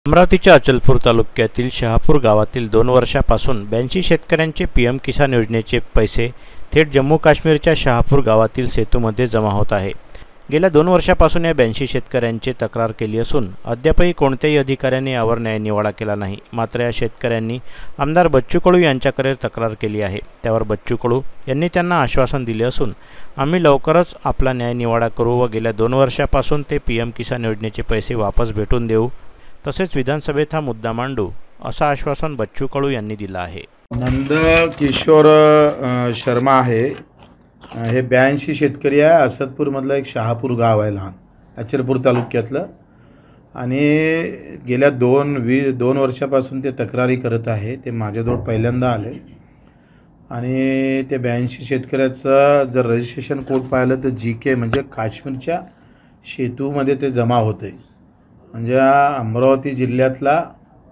अमरावतीच्या अचलपूर तालुक्यातील शहापूर गावातील 2 वर्षापासून 82 शेतकऱ्यांचे पीएम किसान योजनेचे पैसे थेट जम्मू काश्मीरच्या शहापूर गावातील सेतूमध्ये जमा होत आहे। गेल्या 2 वर्षापासून या 82 शेतकऱ्यांची तक्रार केली असून अद्यापही कोणत्याही अधिकाऱ्याने यावर न्यायनिवाडा केला नाही। मात्र या शेतकऱ्यांनी आमदार बच्चू कडू यांच्याकडे तक्रार केली आहे। त्यावर बच्चू कडू यांनी त्यांना आश्वासन दिले असून आम्ही लवकरच आपला न्यायनिवाडा करू व गेल्या 2 वर्षापासून ते पीएम किसान योजनेचे पैसे वापस भेटून देऊ, तसेच विधानसभेत हा मुद्दा मांडू, असं आश्वासन बच्चू कडू यांनी दिलं आहे। नंद किशोर शर्मा आहे, हे 82 शेतकरी आहे। असदपूरमधलं एक शहापूर गाव आहे लहान, अचलपूर तालुक्यातलं, आणि गेल्या 2 वर्षापासून ते तक्रारी करत आहे। ते माझ्याजवळ पहिल्यांदा आले आणि ते 82 शेतकऱ्याचं जर रजिस्ट्रेशन कोड पाहिलं तर GK म्हणजे काश्मीरच्या सेतूमध्ये ते जमा होते। म्हणजे अमरावती जिल्ह्यातला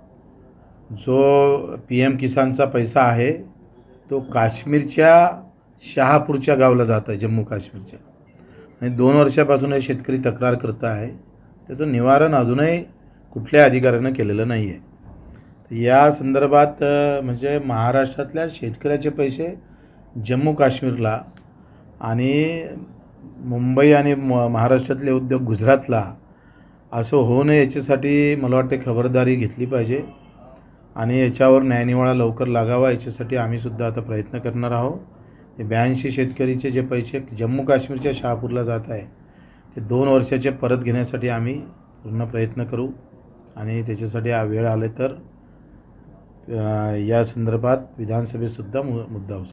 जो पीएम किसानचा पैसा आहे तो काश्मीरच्या शहापूरच्या गावाला जात आहे, जम्मू काश्मीरच्या। आणि 2 वर्षापासून हे शेतकरी तक्रार करत आहे, त्याचं निवारण अजूनही कुठल्या अधिकाऱ्यानं केलेलं नाही आहे। तर या संदर्भात म्हणजे महाराष्ट्रातल्या शेतकऱ्याचे पैसे जम्मू काश्मीरला आणि मुंबई आणि महाराष्ट्रातले उद्योग गुजरातला असं होऊ नये याच्यासाठी मला वाटते खबरदारी घेतली पाहिजे आणि याच्यावर न्यायनिवाडा लवकर लागावा, याच्यासाठी आम्हीसुद्धा आता प्रयत्न करणार आहोत। हे 82 शेतकरीचे जे पैसे जम्मू काश्मीरच्या शहापूरला जात आहे ते 2 वर्षाचे परत घेण्यासाठी आम्ही पूर्ण प्रयत्न करू आणि त्याच्यासाठी वेळ आले तर या संदर्भात विधानसभेतसुद्धा मुद्दा